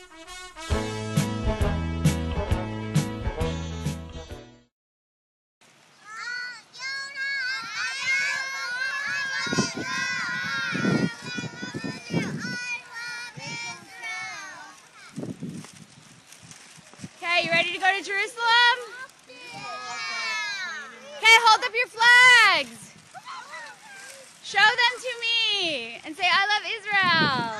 Okay, you ready to go to Jerusalem? Okay, hold up your flags. Show them to me and say, I love Israel.